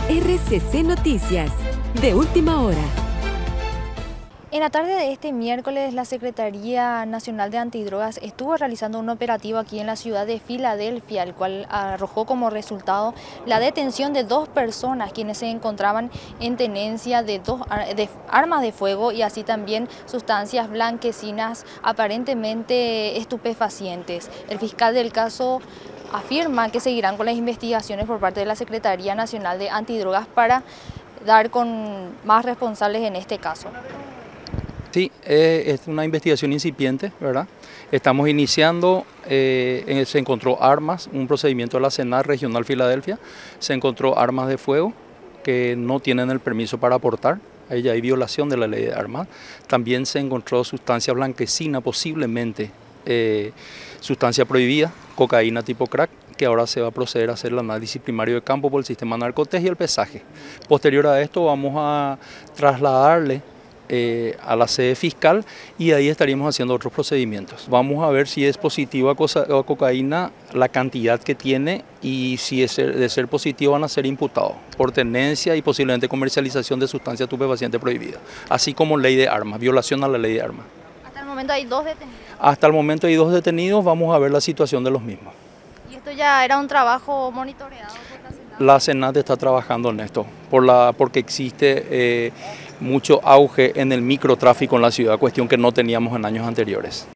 RCC Noticias, de última hora. En la tarde de este miércoles, la Secretaría Nacional de Antidrogas estuvo realizando un operativo aquí en la ciudad de Filadelfia, el cual arrojó como resultado la detención de 2 personas quienes se encontraban en tenencia de armas de fuego y así también sustancias blanquecinas aparentemente estupefacientes. El fiscal del caso afirma que seguirán con las investigaciones por parte de la Secretaría Nacional de Antidrogas para dar con más responsables en este caso. Sí, es una investigación incipiente, ¿verdad? Estamos iniciando, se encontró armas, un procedimiento de la CENAR Regional Filadelfia, se encontró armas de fuego que no tienen el permiso para aportar, ahí ya hay violación de la ley de armas. También se encontró sustancia blanquecina, posiblemente sustancia prohibida, cocaína tipo crack, que ahora se va a proceder a hacer el análisis primario de campo por el sistema Narcotest y el pesaje. Posterior a esto vamos a trasladarle a la sede fiscal y ahí estaríamos haciendo otros procedimientos. Vamos a ver si es positiva a cocaína, la cantidad que tiene y si es de ser positivo van a ser imputados por tenencia y posiblemente comercialización de sustancia estupefaciente prohibida, así como ley de armas, violación a la ley de armas. Hasta el momento hay 2 detenidos. Hasta el momento hay 2 detenidos, vamos a ver la situación de los mismos. ¿Y esto ya era un trabajo monitoreado por la Senat? La Senat está trabajando en esto, porque existe mucho auge en el microtráfico en la ciudad, cuestión que no teníamos en años anteriores.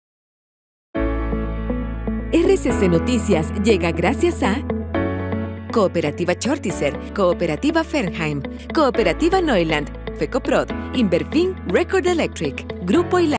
RCC Noticias llega gracias a Cooperativa Chortizer, Cooperativa Fernheim, Cooperativa Neuland, Fecoprod, Inverfin, Record Electric, Grupo